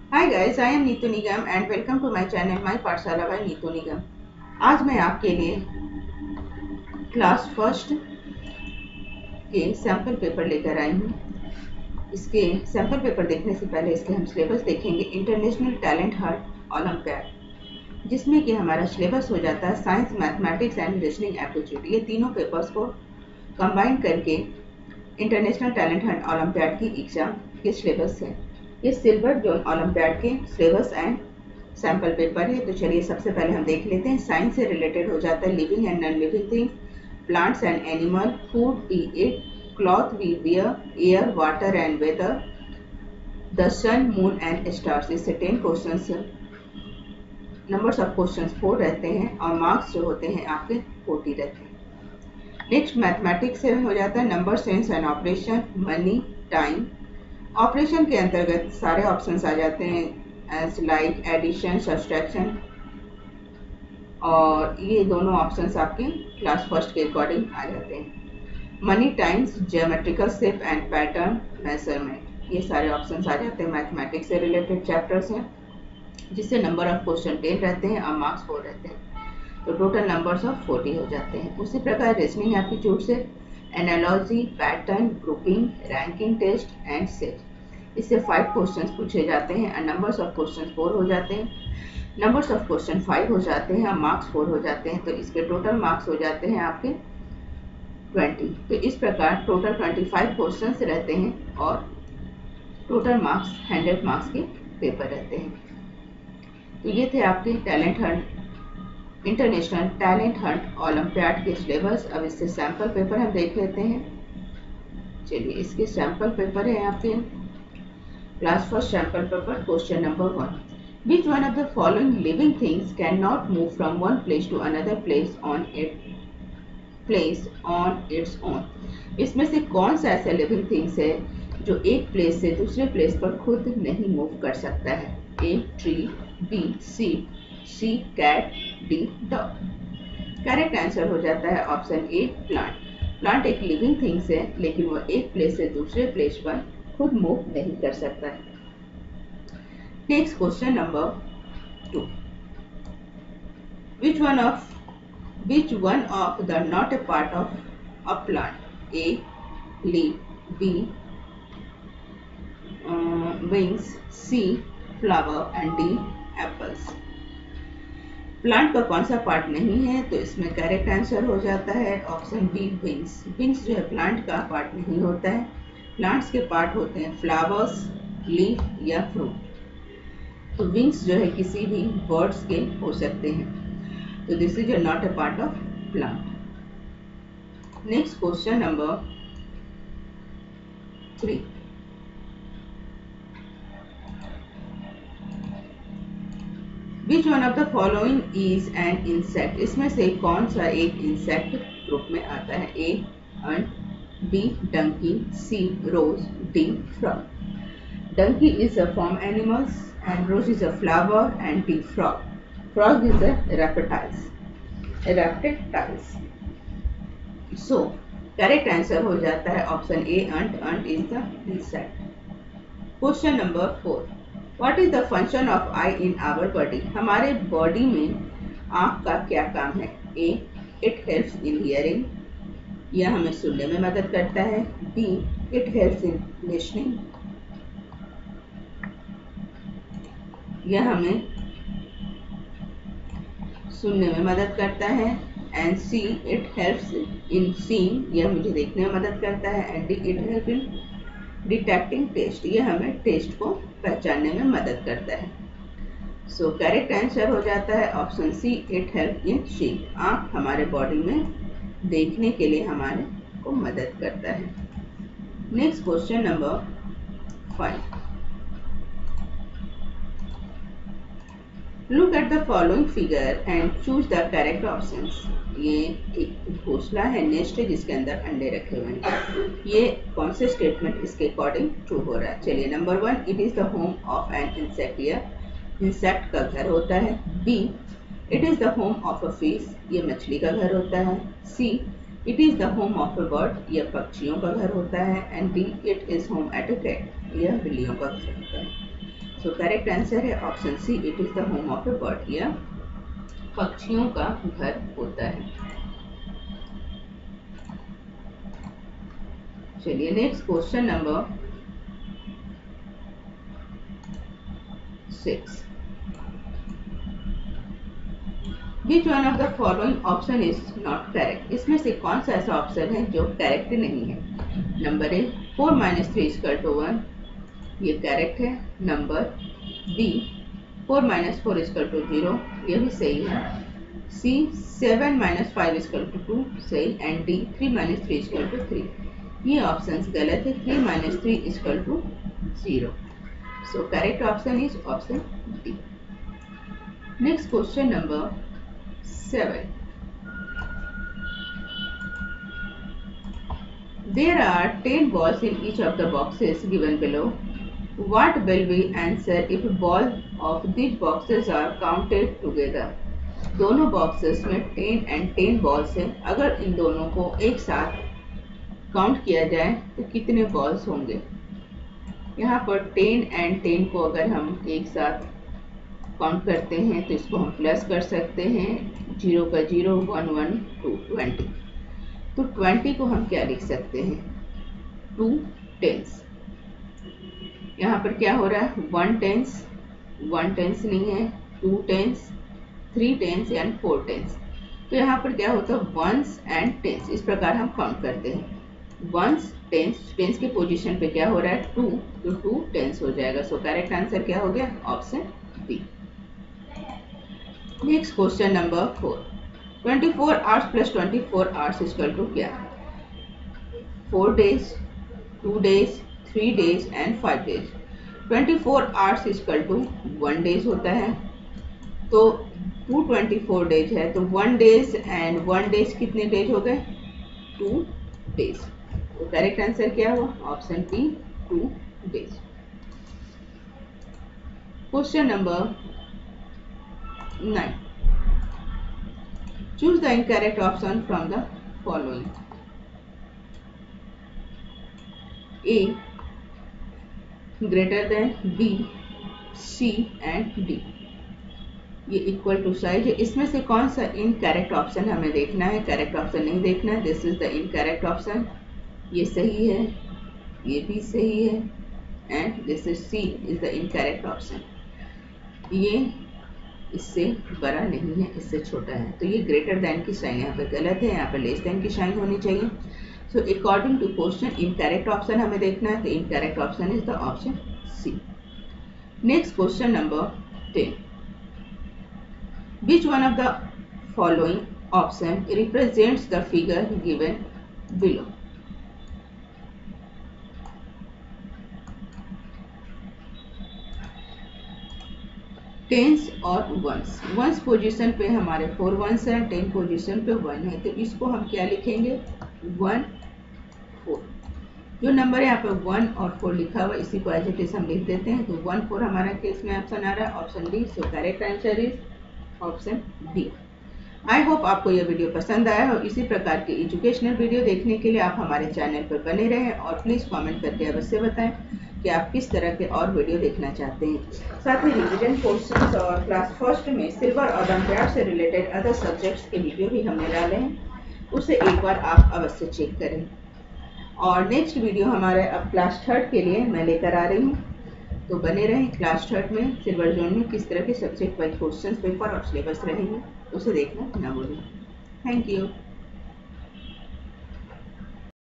Hi guys, I am Neetu Nigam and welcome to my channel My पाठशाला by Neetu निगम। आज मैं आपके लिए क्लास फर्स्ट के सैम्पल पेपर लेकर आई हूँ। इसके सैम्पल पेपर देखने से पहले इसके हम सिलेबस देखेंगे। इंटरनेशनल टैलेंट हंट ओलंपियाड, जिसमें कि हमारा सिलेबस हो जाता है science, mathematics and reasoning aptitude. ये तीनों पेपर्स को कंबाइन करके इंटरनेशनल टैलेंट हंट ओलंपियाड की एग्जाम के सिलेबस है। ये सिल्वर जोन ओलंपियाड के सिलेबस एंड सैम्पल पेपर है। तो चलिए सबसे पहले हम देख लेते हैं। साइंस से रिलेटेड हो जाता है living and non living things, plants and animal, food we eat, cloth we wear, air, water and weather, the sun, moon and stars. इससे 10 क्वेश्चन, नंबर्स ऑफ क्वेश्चन 4 रहते हैं और मार्क्स जो होते हैं आपके 40 रहते हैं। नेक्स्ट मैथमेटिक्स से हो जाता है number, sense and operation, money, time. Operation के अंतर्गत सारे ऑप्शंस आ जाते हैं एज लाइक एडिशन, सब्सट्रैक्शन, और ये दोनों ऑप्शंस आपके क्लास फर्स्ट के अकॉर्डिंग आ जाते हैं। Money, times, geometrical shape and pattern, measurement, ये सारे ऑप्शंस आ जाते हैं। मैथमेटिक्स से रिलेटेड चैप्टर्स हैं जिससे नंबर ऑफ क्वेश्चन 10 रहते हैं और मार्क्स 4 रहते हैं, तो टोटल नंबर्स ऑफ 40 हो जाते हैं। उसी प्रकार रीजनिंग एप्टीट्यूड से analogy, pattern, grouping, ranking test and set, इससे 5 क्वेश्चंस पूछे जाते हैं और नंबर्स ऑफ क्वेश्चन 4 हो जाते हैं। नंबर्स ऑफ क्वेश्चन 5 हो जाते हैं और मार्क्स 4 हो जाते हैं, तो इसके टोटल मार्क्स हो जाते हैं आपके 20। तो इस प्रकार टोटल 25 क्वेश्चंस रहते हैं और टोटल मार्क्स 100 मार्क्स के पेपर रहते हैं। तो ये थे आपके talent hunt, international talent hunt olympiad के सिलेबस। अब इससे सैम्पल पेपर हम देख लेते हैं। चलिए इसके सैम्पल पेपर है आपके class first sample paper. Question number 1, which one of the following living things can not move from one place to another place on its own. इसमें से कौन सा ऐसा लिविंग थिंग्स है जो एक प्लेस से दूसरे प्लेस पर खुद नहीं मूव कर सकता है? A tree, B seed, C cat, D dog. Correct answer हो जाता है ऑप्शन ए प्लांट। प्लांट एक लिविंग थिंग्स है लेकिन वह एक प्लेस से दूसरे प्लेस पर खुद मूव नहीं कर सकता है। Next question number 2, which one of the not a part of a plant? A leaf, B wings, C flower and D apples। Plant का कौन सा पार्ट नहीं है? तो इसमें करेक्ट आंसर हो जाता है ऑप्शन बी विंग्स। विंग्स जो है प्लांट का पार्ट नहीं होता है। प्लांट्स के पार्ट होते हैं फ्लावर्स, लीफ या फ्रूट। तो विंग्स जो है किसी भी बर्ड्स के हो सकते हैं। तो this is not a part of plant. Next question number 3, which one of the following is an insect. इसमें से कौन सा एक इंसेक्ट ग्रुप में आता है? A ant, B donkey, C rose, D frog. Donkey is a farm animals and rose is a flower and D frog. Frog is a reptiles. So correct answer हो जाता है option A ant. Ant is the insect. Question number 4, What is the function of eye in our body? हमारे body में आँख का क्या काम है? A, it helps in hearing, यह हमें सुनने में मदद करता है। B, it helps in listening, यह हमें सुनने में मदद करता है। And C, it helps in seeing, यह मुझे देखने में मदद करता है। And D, it helps in detecting taste, ये हमें टेस्ट को पहचानने में मदद करता है। सो करेक्ट आंसर हो जाता है option C, it help in seeing. आँख हमारे बॉडी में देखने के लिए हमारे को मदद करता है। Next question number 5, look at the following figure and choose the correct options. ये एक घोंसला है, नेस्ट है जिसके अंदर अंडे रखे हुए हैं। ये कौन से स्टेटमेंट इसके अकॉर्डिंग ट्रू हो रहा है? चलिए number 1, it is the home of an insect, यह इंसेक्ट का घर होता है। B, it is the home of a fish, ये मछली का घर होता है। C, it is the home of a bird, यह पक्षियों का घर होता है। And D, it is home at a cat, यह बिल्लियों का घर होता है। सो करेक्ट आंसर है option C, it is the home of a bird, या पक्षियों का घर होता है। चलिए next question number 6। Which one of the following option is not correct? इसमें से कौन सा ऐसा ऑप्शन है जो करेक्ट नहीं है? नंबर ए 4 - 3 = 1, ये करेक्ट है। नंबर बी 4 - 4 = 0, ये भी सही है। सी 7 - 5 = 2, सही। एंड डी 3 - 3 = 3, ये ऑप्शंस गलत है। 3 - 3 = 0, so correct option is option D. Next question number 7. There are 10 balls in each of the boxes given below. What will be answer if ball of these boxes are counted together? दोनों boxes में 10 and 10 balls है। अगर इन दोनों को एक साथ count किया जाए तो कितने बॉल्स होंगे? यहाँ पर 10 and 10 को अगर हम एक साथ काउंट करते हैं तो इसको हम प्लस कर सकते हैं। 0 का 0, 1 1 2 20। तो 20 को हम क्या लिख सकते हैं? 2 टेंस। यहाँ पर क्या हो रहा है? 1 टेंस, 1 टेंस नहीं है, 2 टेंस, 3 टेंस एंड 4 टेंस। तो यहाँ पर क्या होता है? वंस एंड टेंस, इस प्रकार हम काउंट करते हैं। वंस टेंस, टेंस के पोजीशन पे क्या हो रहा है? 2, तो 2 टेंस हो जाएगा। सो करेक्ट आंसर क्या हो गया? Option B. Next question number 4। 24 hours plus 24 hours equal to क्या? 4 days, 2 days, 3 days and 5 days. 24 hours equal to 1 days होता है। तो 224 डेज है, तो 1 डेज एंड 1 डेज कितने डेज हो गए? 2 डेज। तो करेक्ट आंसर क्या हुआ? Option B 2 days. Question number 9. Choose the incorrect option from the following. A greater than B, C and D, ये इक्वल टू साइज है। इसमें से कौन सा इनकरेक्ट ऑप्शन हमें देखना है? करेक्ट ऑप्शन नहीं देखना है। This is the incorrect option, ये सही है, ये भी सही है, and this is C is the incorrect option. ये इससे बड़ा नहीं है, इससे छोटा है, तो ये ग्रेटर देन की साइन यहाँ पे गलत है, यहाँ पे लेस देन की साइन होनी चाहिए। So according to question incorrect option हमें देखना है, तो incorrect option is the option C. Next question number 10। Which one of the following option represents the figure given below? Tens और वंस। वंस पोजीशन पे हमारे 4 once है, 10 position पे 1 है, तो इसको हम क्या लिखेंगे? 1 4। जो नंबर यहाँ पे 1 और 4 लिखा हुआ इसी को एज इट इज हम लिख देते हैं। तो 1 4 हमारा केस में ऑप्शन आ रहा है option D. So correct answer is option D. I hope आपको यह वीडियो पसंद आया हो। इसी प्रकार के एजुकेशनल वीडियो देखने के लिए आप हमारे चैनल पर बने रहें और प्लीज़ कमेंट करके अवश्य बताएं कि आप किस तरह के और वीडियो देखना चाहते हैं। साथ ही रिवीजन क्वेश्चंस और क्लास फर्स्ट में सिल्वर और ओलंपियाड से रिलेटेड अदर सब्जेक्ट्स के वीडियो भी हमने डाले हैं, उसे एक बार आप अवश्य चेक करें। और नेक्स्ट वीडियो हमारे अब क्लास थर्ड के लिए मैं लेकर आ रही हूँ, तो बने रहें। क्लास थर्ड में सिल्वर जोन में किस तरह के सब्जेक्ट वाइज क्वेश्चन पेपर और सिलेबस रहेंगे, उसे देखना ना भूलें। Thank you.